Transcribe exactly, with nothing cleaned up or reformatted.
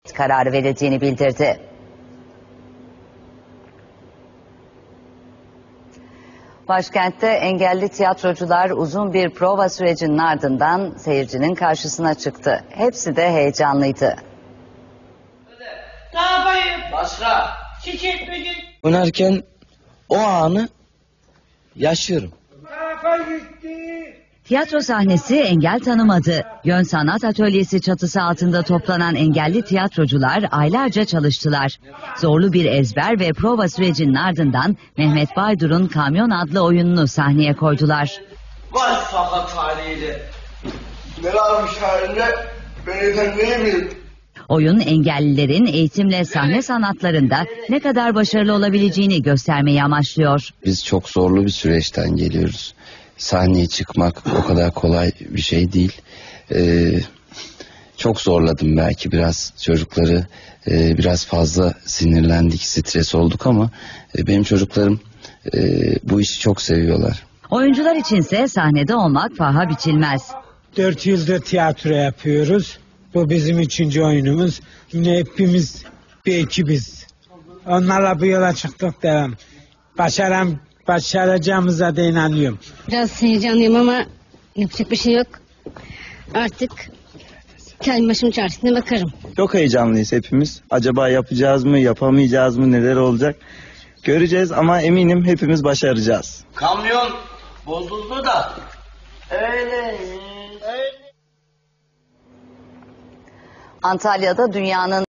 kararı verildiğini bildirdi. Başkentte engelli tiyatrocular uzun bir prova sürecinin ardından seyircinin karşısına çıktı. Hepsi de heyecanlıydı. Ne yapayım? Başka. Çiçek böcek. Oynarken o anı yaşıyorum. Tiyatro sahnesi engel tanımadı. Yön Sanat Atölyesi çatısı altında toplanan engelli tiyatrocular aylarca çalıştılar. Zorlu bir ezber ve prova sürecinin ardından Mehmet Baydur'un Kamyon adlı oyununu sahneye koydular. Vay fakat haliyle. Ne varmış halinde? Belediye'den neyi bileyim? Oyun engellilerin eğitimle sahne sanatlarında ne kadar başarılı olabileceğini göstermeyi amaçlıyor. Biz çok zorlu bir süreçten geliyoruz. Sahneye çıkmak o kadar kolay bir şey değil. Ee, çok zorladım belki biraz çocukları. Ee, biraz fazla sinirlendik, stres olduk ama e, benim çocuklarım e, bu işi çok seviyorlar. Oyuncular içinse sahnede olmak paha biçilmez. Dört yıldır tiyatro yapıyoruz. Bu bizim üçüncü oyunumuz. Yine hepimiz bir ekibiz. Onlarla bu yola çıktık, devam. Başaran, başaracağımıza da inanıyorum. Biraz heyecanlıyım ama yapacak bir şey yok. Artık kendi başımın çaresine bakarım. Çok heyecanlıyız hepimiz. Acaba yapacağız mı, yapamayacağız mı, neler olacak? Göreceğiz ama eminim hepimiz başaracağız. Kamyon bozuldu da. Öyle. Antalya'da dünyanın